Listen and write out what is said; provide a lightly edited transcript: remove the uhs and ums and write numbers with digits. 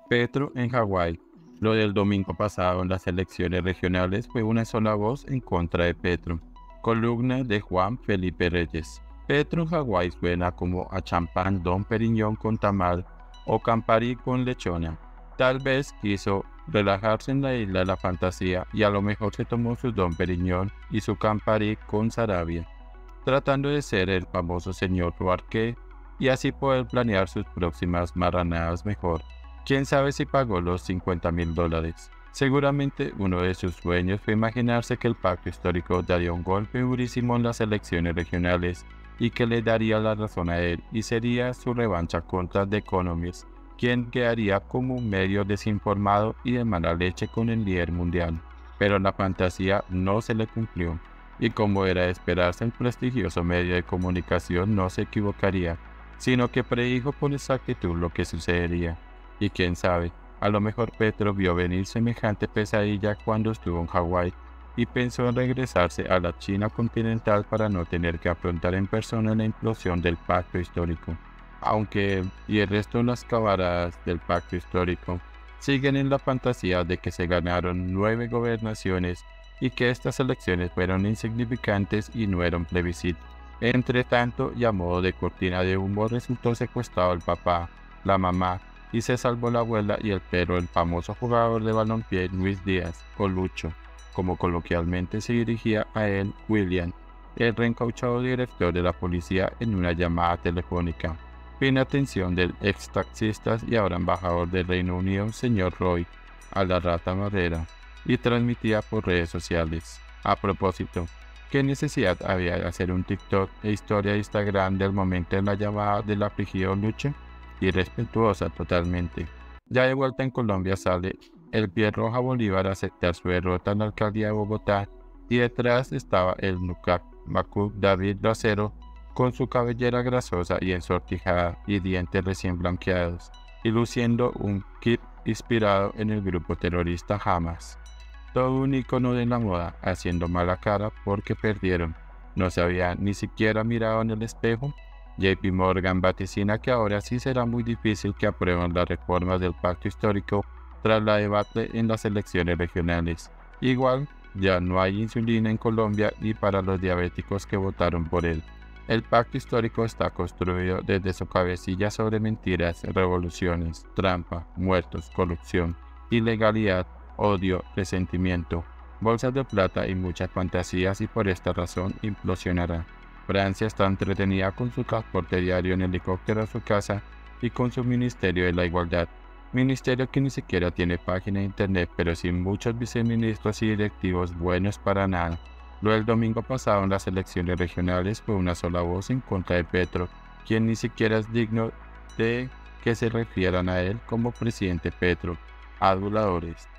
Petro en Hawái. Lo del domingo pasado en las elecciones regionales fue una sola voz en contra de Petro. Columna de Juan Felipe Reyes. Petro en Hawái suena como a champán Don Periñón con tamal o Campari con lechona. Tal vez quiso relajarse en la isla de la fantasía y a lo mejor se tomó su Don Periñón y su Campari con Sarabia, tratando de ser el famoso señor Roarque y así poder planear sus próximas marranadas mejor. ¿Quién sabe si pagó los $50,000? Seguramente uno de sus sueños fue imaginarse que el pacto histórico daría un golpe durísimo en las elecciones regionales y que le daría la razón a él y sería su revancha contra The Economist, quien quedaría como un medio desinformado y de mala leche con el líder mundial. Pero la fantasía no se le cumplió, y como era de esperarse, el prestigioso medio de comunicación no se equivocaría, sino que predijo con exactitud lo que sucedería. Y quién sabe, a lo mejor Petro vio venir semejante pesadilla cuando estuvo en Hawái y pensó en regresarse a la China continental para no tener que afrontar en persona la implosión del pacto histórico. Aunque, y el resto de las camaradas del pacto histórico, siguen en la fantasía de que se ganaron 9 gobernaciones y que estas elecciones fueron insignificantes y no eran plebiscito. Entre tanto, y a modo de cortina de humo, resultó secuestrado el papá, la mamá, y se salvó la abuela y el perro del famoso jugador de balompié Luis Díaz, o Lucho, como coloquialmente se dirigía a él William, el reencauchado director de la policía en una llamada telefónica. Fin atención del ex taxista y ahora embajador del Reino Unido, señor Roy, a la rata madera, y transmitía por redes sociales. A propósito, ¿qué necesidad había de hacer un TikTok e historia de Instagram del momento de la llamada del afligido Lucho? Irrespetuosa totalmente. Ya de vuelta en Colombia sale el pie roja Bolívar a aceptar su derrota en la alcaldía de Bogotá y detrás estaba el Nucac Macuc David Bracero con su cabellera grasosa y ensortijada y dientes recién blanqueados y luciendo un kit inspirado en el grupo terrorista Hamas. Todo un icono de la moda haciendo mala cara porque perdieron. No se había ni siquiera mirado en el espejo. JP Morgan vaticina que ahora sí será muy difícil que aprueben las reformas del pacto histórico tras la debate en las elecciones regionales. Igual, ya no hay insulina en Colombia ni para los diabéticos que votaron por él. El pacto histórico está construido desde su cabecilla sobre mentiras, revoluciones, trampa, muertos, corrupción, ilegalidad, odio, resentimiento, bolsas de plata y muchas fantasías y por esta razón implosionará. Francia está entretenida con su transporte diario en helicóptero a su casa y con su Ministerio de la Igualdad, ministerio que ni siquiera tiene página de internet pero sin muchos viceministros y directivos buenos para nada. Lo del domingo pasado en las elecciones regionales fue una sola voz en contra de Petro, quien ni siquiera es digno de que se refieran a él como presidente Petro. Aduladores.